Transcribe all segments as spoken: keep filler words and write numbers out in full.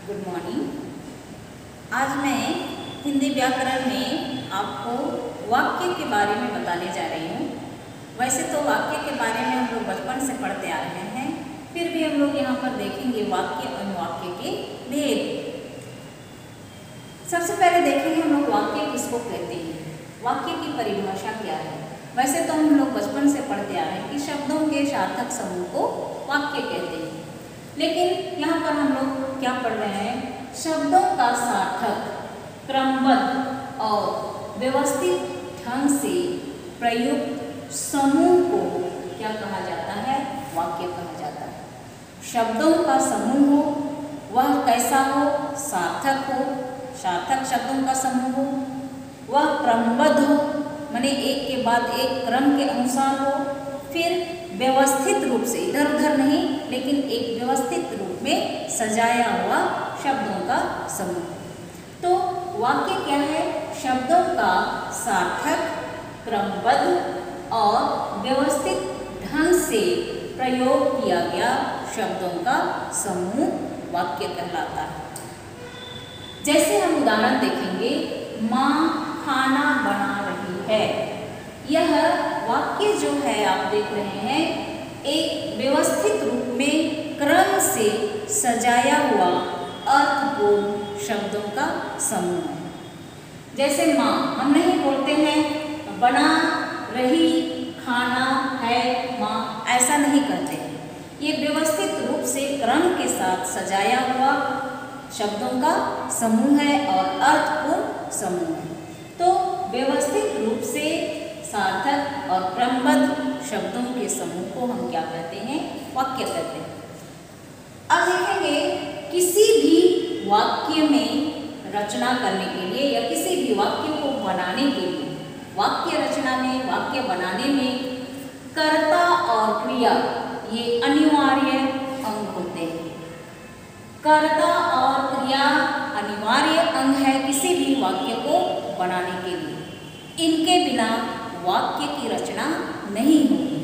Good morning. आज मैं हिंदी व्याकरण में आपको वाक्य के बारे में बताने जा रही हूँ। वैसे तो वाक्य के बारे में हम लोग बचपन से पढ़ते आ रहे हैं, फिर भी हम लोग यहाँ पर देखेंगे वाक्य और वाक्य के भेद। सबसे पहले देखेंगे हम लोग वाक्य किसको कहते हैं, वाक्य की परिभाषा क्या है। वैसे तो हम लोग बचपन से पढ़ते आ रहे हैं कि शब्दों के सार्थक समूह को वाक्य कहते हैं, लेकिन यहाँ पर हम लोग क्या पढ़ रहे हैं, शब्दों का सार्थक क्रमबद्ध और व्यवस्थित ढंग से प्रयुक्त समूह को क्या कहा जाता है, वाक्य कहा जाता है। शब्दों का समूह हो, वह कैसा हो, सार्थक हो, सार्थक शब्दों का समूह हो, वह क्रमबद्ध हो, माने एक के बाद एक क्रम के अनुसार हो, फिर व्यवस्थित रूप से, इधर उधर नहीं लेकिन एक व्यवस्थित रूप में सजाया हुआ शब्दों का समूह। तो वाक्य क्या है, शब्दों का सार्थक क्रमबद्ध और व्यवस्थित ढंग से प्रयोग किया गया शब्दों का समूह वाक्य कहलाता है। जैसे हम उदाहरण देखेंगे, माँ खाना बना रही है। यह वाक्य जो है आप देख रहे हैं, एक व्यवस्थित रूप में क्रम से सजाया हुआ अर्थपूर्ण शब्दों का समूह है। जैसे माँ, हम नहीं बोलते हैं बना रही खाना है माँ, ऐसा नहीं कहते हैं। ये व्यवस्थित रूप से क्रम के साथ सजाया हुआ शब्दों का समूह है और अर्थपूर्ण समूह है। तो व्यवस्थित रूप से सार्थक और क्रमबद्ध शब्दों के समूह को हम क्या कहते हैं, वाक्य कहते हैं। अब देखेंगे, किसी भी वाक्य में रचना करने के लिए या किसी भी वाक्य को बनाने के लिए, वाक्य रचना में, वाक्य बनाने में कर्ता और क्रिया ये अनिवार्य अंग होते हैं। कर्ता और क्रिया अनिवार्य अंग है किसी भी वाक्य को बनाने के लिए। इनके बिना वाक्य की रचना नहीं होगी।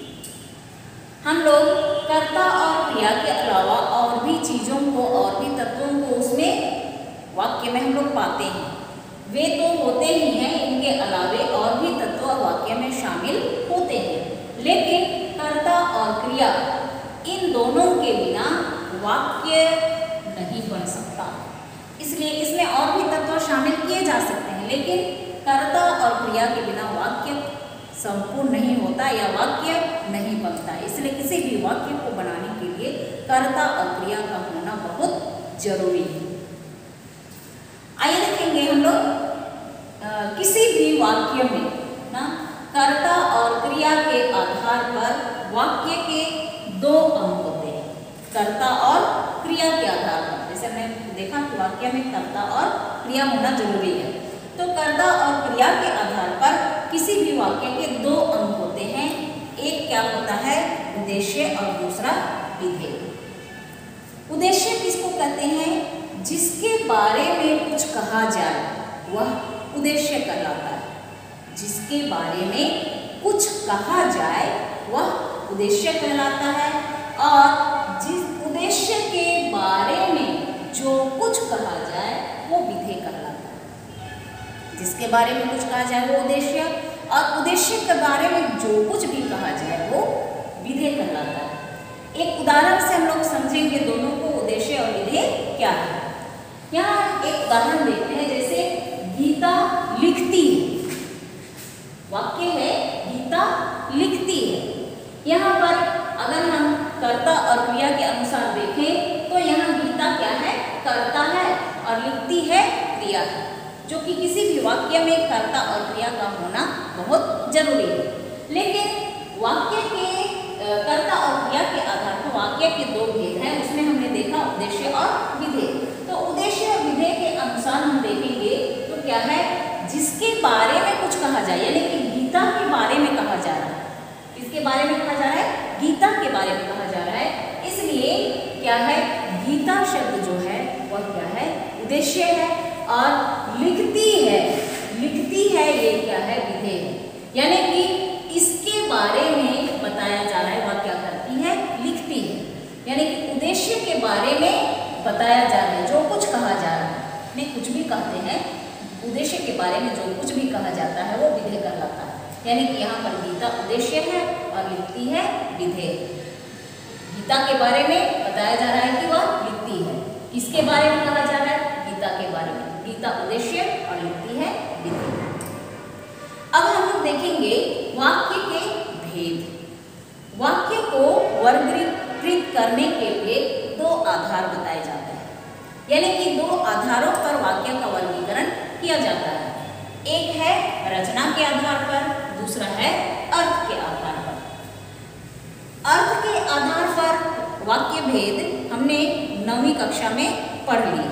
हम लोग कर्ता और क्रिया के अलावा और भी चीज़ों को, और भी तत्वों को उसमें वाक्य में हम लोग पाते हैं। वे तो होते ही हैं, इनके अलावे और भी तत्व वाक्य में शामिल होते हैं, लेकिन कर्ता और क्रिया इन दोनों के बिना वाक्य नहीं बन सकता। इसलिए इसमें और भी तत्व शामिल किए जा सकते हैं, लेकिन कर्ता और क्रिया के बिना वाक्य संपूर्ण नहीं होता या वाक्य नहीं बनता। इसलिए किसी भी वाक्य को बनाने के लिए कर्ता और क्रिया का होना बहुत जरूरी है। आइए देखेंगे हम लोग किसी भी वाक्य में ना कर्ता और क्रिया के आधार पर वाक्य के दो अंग होते हैं। कर्ता और क्रिया के आधार पर, जैसे हमने देखा कि वाक्य में कर्ता और क्रिया होना जरूरी है। तो कर्ता और क्रिया के आधार पर किसी भी वाक्य के दो अंग होते हैं। एक क्या होता है, उद्देश्य, और दूसरा विधेय। उद्देश्य किसको कहते हैं, जिसके बारे में कुछ कहा जाए वह उद्देश्य कहलाता है। जिसके बारे में कुछ कहा जाए वह उद्देश्य कहलाता है, और जिस उद्देश्य के बारे में जो कुछ कहा जाए वो विधेय कहलाता है। जिसके बारे में कुछ कहा जाए वो उद्देश्य, और उद्देश्य के बारे में जो कुछ भी कहा जाए वो विधेय कहलाता है। एक उदाहरण से हम लोग समझेंगे दोनों को, उद्देश्य और विधेय क्या है। यहाँ एक उदाहरण देखते हैं, जैसे गीता लिखती है। वाक्य है गीता लिखती है। यहाँ पर अगर हम कर्ता और क्रिया के अनुसार देखें तो यहाँ गीता क्या है, कर्ता है, और लिखती है क्रिया है, जो कि किसी भी वाक्य में कर्ता और क्रिया का होना बहुत जरूरी है। लेकिन वाक्य के कर्ता और क्रिया के आधार पर वाक्य के दो भेद हैं। उसमें हमने देखा उद्देश्य और विधेय। तो उद्देश्य और विधेय के अनुसार हम देखेंगे तो क्या है, जिसके बारे में कुछ कहा जाए, यानी कि गीता के बारे में कहा जा रहा है। किसके बारे में कहा जा रहा है, गीता के बारे में कहा जा रहा है। इसलिए क्या है, गीता शब्द जो है वह क्या है, उद्देश्य है, और लिखती है, लिखती है ये क्या है, विधेय है। यानी कि इसके बारे में बताया जा रहा है, वह क्या करती है, लिखती है। यानी कि उद्देश्य के बारे में बताया जा रहा है, जो कुछ कहा जा रहा है, नहीं कुछ भी कहते हैं, उद्देश्य के बारे में जो कुछ भी कहा जाता है वो विधेय कहलाता है। यानी कि यहाँ पर गीता उद्देश्य है और लिखती है विधेय। गीता के बारे में बताया जा रहा है कि वह लिखती है। किसके बारे में कहा जा रहा है? गीता के बारे में। गीता उद्देश्य और लिखती है विधेय। अब हम लोग देखेंगे वाक्य के भेद। वाक्य को वर्गीकृत करने के लिए दो आधार बताए जाते हैं, यानी कि दो आधारों पर वाक्य का वर्गीकरण किया जाता है। एक है रचना के आधार पर, दूसरा है अर्थ के आधार पर। अर्थ के आधार पर वाक्य भेद हमने नौवीं कक्षा में पढ़ लिए।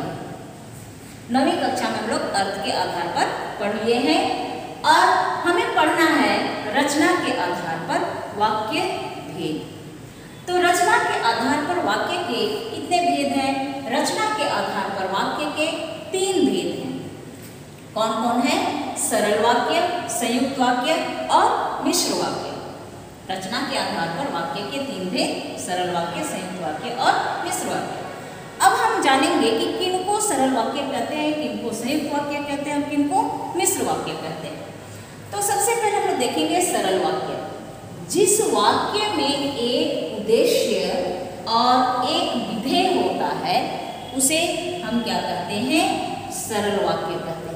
नौवीं कक्षा में हम लोग अर्थ के आधार पर पढ़ लिए हैं और हमें पढ़ना है रचना के आधार पर वाक्य भेद। तो रचना के आधार पर वाक्य के कितने भेद हैं? रचना के आधार पर वाक्य के तीन भेद हैं। कौन कौन है? सरल वाक्य, संयुक्त वाक्य और मिश्र वाक्य। रचना के आधार पर वाक्य के तीन भेद, सरल वाक्य, संयुक्त वाक्य और मिश्र वाक्य। अब हम जानेंगे कि किनको सरल वाक्य कहते हैं, किनको संयुक्त वाक्य कहते हैं और किनको मिश्र वाक्य कहते हैं। तो सबसे पहले हम लोग देखेंगे सरल वाक्य। जिस वाक्य में एक उद्देश्य और एक विधेय होता है उसे हम क्या कहते हैं? सरल वाक्य कहते हैं।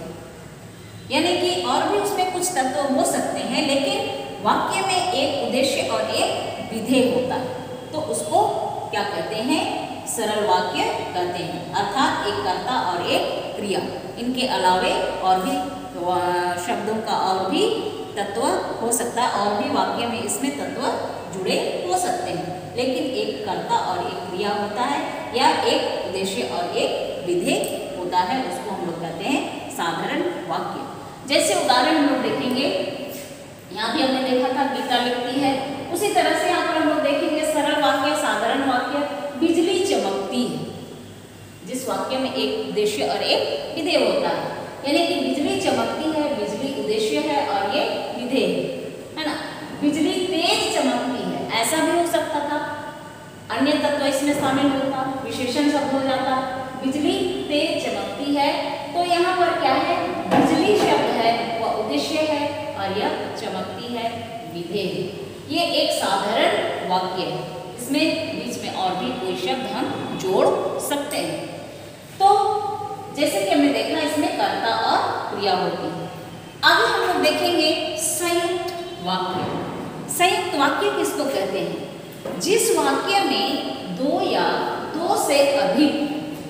यानी कि और भी उसमें कुछ तत्व हो सकते हैं, लेकिन वाक्य में एक उद्देश्य और एक विधेय होता है तो उसको क्या कहते हैं? सरल वाक्य कहते हैं। अर्थात एक कर्ता और एक क्रिया, इनके अलावे और भी शब्दों का और भी तत्व हो सकता है, और भी वाक्य में इसमें तत्व जुड़े हो सकते हैं, लेकिन एक कर्ता और एक क्रिया होता है या एक उद्देश्य और एक विधेय होता है, उसको हम लोग कहते हैं साधारण वाक्य। जैसे उदाहरण हम लोग देखेंगे, यहाँ भी हमने देखा था गीता लिखती है, उसी तरह से यहाँ पर हम लोग देखेंगे सरल वाक्य, साधारण वाक्य। बिजली चमकती है, जिस वाक्य में एक उद्देश्य और एक विधेय होता है, यानी कि बिजली चमकती है, बिजली उद्देश्य है और ये विधेय है ना। बिजली तेज चमकती है, ऐसा भी हो सकता था, अन्य तत्व इसमें शामिल होता, विशेषण शब्द हो जाता। बिजली तेज चमकती है, तो यहाँ पर क्या है? बिजली शब्द है वह उद्देश्य है और यह चमकती है विधेय। ये एक साधारण वाक्य है, इसमें बीच में और भी कोई शब्द हम जोड़ सकते हैं। तो जैसे कि हमने देखा इसमें कर्ता और क्रिया होती है। आगे हम लोग देखेंगे संयुक्त वाक्य। संयुक्त वाक्य किसको कहते हैं? जिस वाक्य में दो या दो से अधिक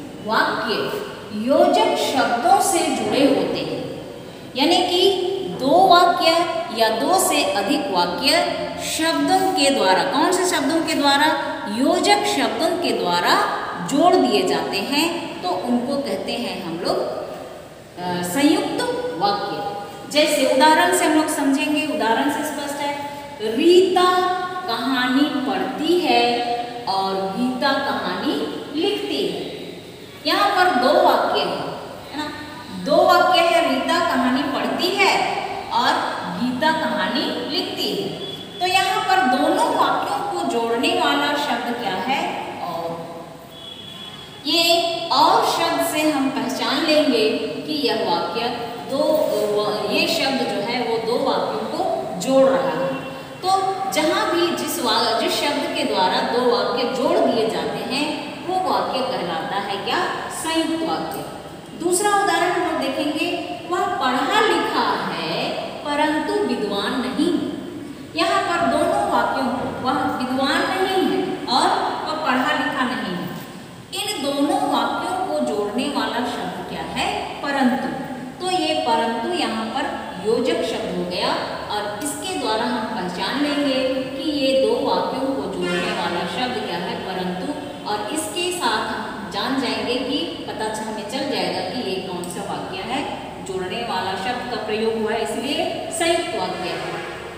वाक्य योजक शब्दों से जुड़े होते हैं, यानी कि दो वाक्य या दो से अधिक वाक्य शब्दों के द्वारा, कौन से शब्दों के द्वारा? योजक शब्दों के द्वारा जोड़ दिए जाते हैं, तो उनको कहते हैं हम लोग संयुक्त वाक्य। जैसे उदाहरण से हम लोग समझेंगे, उदाहरण से स्पष्ट है। रीता कहानी पढ़ती है और गीता कहानी लिखती है। यहाँ पर दो वाक्य है, है ना, दो वाक्य है। रीता कहानी पढ़ती है और गीता कहानी लिखती है। तो यहाँ पर दोनों वाक्यों को जोड़ने वाला शब्द क्या है? और। ये और शब्द से हम पहचान लेंगे कि यह वाक्य दो, ये शब्द जो है वो दो वाक्यों को जोड़ रहा है। तो जहाँ भी जिस जिस शब्द के द्वारा दो वाक्य जोड़ दिए जाते हैं वो वाक्य कहलाता है क्या? संयुक्त वाक्य। दूसरा उदाहरण हम लोग देखेंगे, वह पढ़ा लिखा है परंतु विद्वान नहीं। यहाँ पर दोनों वाक्यों को, वह विद्वान नहीं है और वह पढ़ा लिखा नहीं है, इन दोनों वाक्यों को जोड़ने वाला शब्द क्या है? परंतु। तो ये परंतु यहाँ पर योजक शब्द हो गया और इसके द्वारा हम पहचान लेंगे कि ये दो वाक्यों को जोड़ने वाला शब्द क्या है? परंतु। और इसके साथ हम जान जाएंगे कि पता हमें चल जाएगा कि ये कौन सा वाक्य है, जोड़ने वाला शब्द का प्रयोग हुआ है, इसलिए संयुक्त वाक्य है।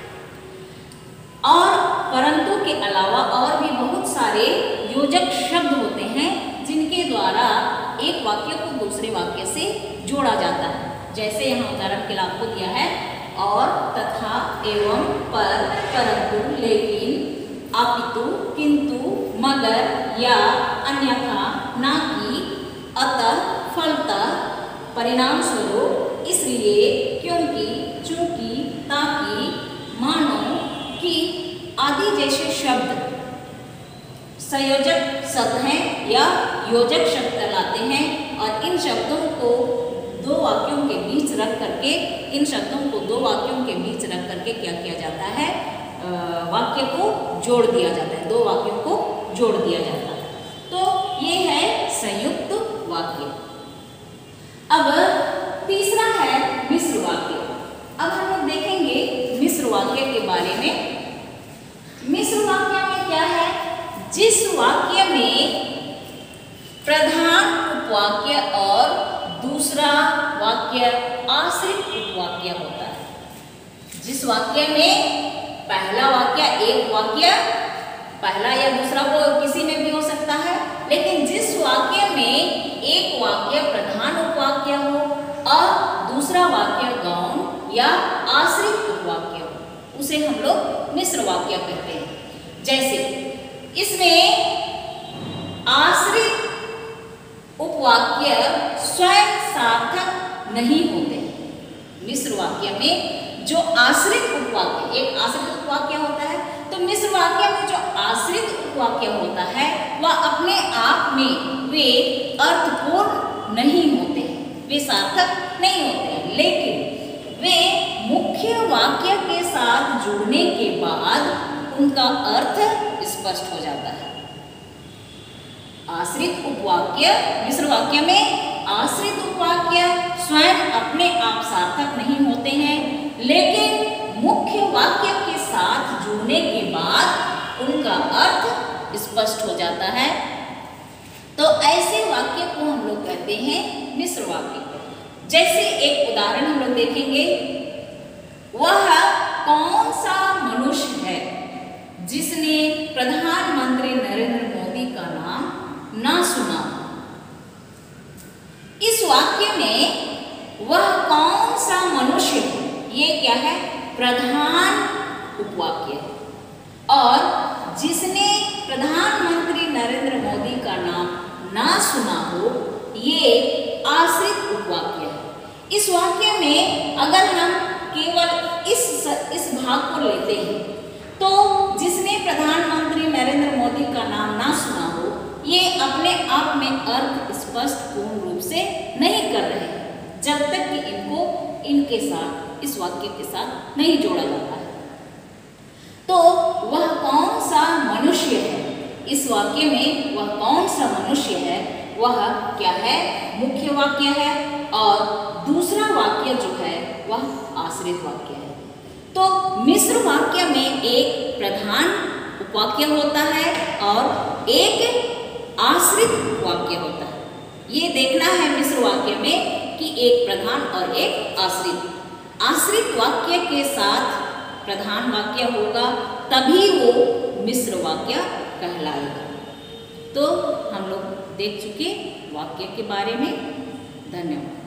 और परंतु के अलावा और भी बहुत सारे योजक शब्द होते हैं जिनके द्वारा एक वाक्य को दूसरे वाक्य से जोड़ा जाता है। जैसे यहाँ उदाहरण के लिए आपको दिया है, और, तथा, एवं, पर, परंतु, लेकिन, अपितु, किंतु, मगर, या, अन्यथा, ना कि अतः, फलतः, परिणाम स्वरूप, इसलिए, क्योंकि, चूंकि, ताकि, मानो, कि आदि जैसे शब्द संयोजक शब्द हैं या योजक शब्द कहलाते हैं और इन शब्दों को दो वाक्यों के बीच रख करके इन शब्दों को दो वाक्यों के बीच रख करके क्या किया जाता है, वाक्य को जोड़ दिया जाता है, दो वाक्यों को जोड़ दिया जाता है। तो ये है संयुक्त वाक्य। अब तीसरा है मिश्र वाक्य। अब हम लोग देखेंगे मिश्र वाक्य के बारे में। मिश्र वाक्य में क्या है, जिस वाक्य में प्रधान उपवाक्य और दूसरा वाक्य आश्रित उपवाक्य होता है। जिस वाक्य में पहला वाक्य एक वाक्य, पहला या दूसरा वो किसी में भी हो सकता है, लेकिन जिस वाक्य में एक वाक्य प्रधान उपवाक्य हो और दूसरा वाक्य गौण या आश्रित उपवाक्य हो, उसे हम लोग मिश्र वाक्य कहते हैं। जैसे इसमें आश्रित उपवाक्य स्वयं सार्थक नहीं होते। मिश्र वाक्य में जो आश्रित उपवाक्य, एक आश्रित उपवाक्य होता है, तो मिश्र वाक्य में जो आश्रित उपवाक्य होता है वह अपने आप में वे अर्थपूर्ण नहीं होते हैं, वे सार्थक नहीं होते हैं, लेकिन वे मुख्य वाक्य के साथ जुड़ने के बाद उनका अर्थ स्पष्ट हो जाता है। आश्रित उपवाक्य, मिश्र वाक्य में आश्रित उपवाक्य स्वयं अपने आप सार्थक नहीं होते हैं, लेकिन मुख्य वाक्य के साथ जुड़ने के बाद उनका अर्थ स्पष्ट हो जाता है। तो ऐसे वाक्य को हम लोग कहते हैं मिश्र वाक्य। जैसे एक उदाहरण हम लोग देखेंगे, वह कौन सा मनुष्य है जिसने प्रधानमंत्री नरेंद्र मोदी का नाम ना सुना। इस वाक्य में वह कौन सा मनुष्य है, ये क्या है, प्रधान उपवाक्य है। और जिसने प्रधानमंत्री नरेंद्र मोदी का नाम ना सुना हो, ये आश्रित उपवाक्य है। इस वाक्य में अगर हम केवल इस इस भाग को लेते हैं तो जिसने प्रधानमंत्री नरेंद्र मोदी का नाम ना सुना हो, ये अपने आप में अर्थ स्पष्ट पूर्ण रूप से नहीं कर रहे हैं जब तक कि इनको इनके साथ, इस वाक्य के साथ नहीं जोड़ा जाता है। तो वह कौन सा मनुष्य है, इस वाक्य में वह कौन सा मनुष्य है, वह क्या है, मुख्य वाक्य है और दूसरा वाक्य जो है वह आश्रित वाक्य है। तो मिश्र वाक्य में एक प्रधान उपवाक्य होता है और एक आश्रित उपवाक्य होता है। ये देखना है मिश्र वाक्य में कि एक प्रधान और एक आश्रित। आश्रित वाक्य के साथ प्रधान वाक्य होगा तभी वो मिश्र वाक्य कहलाएगा। तो हम लोग देख चुके वाक्य के बारे में। धन्यवाद।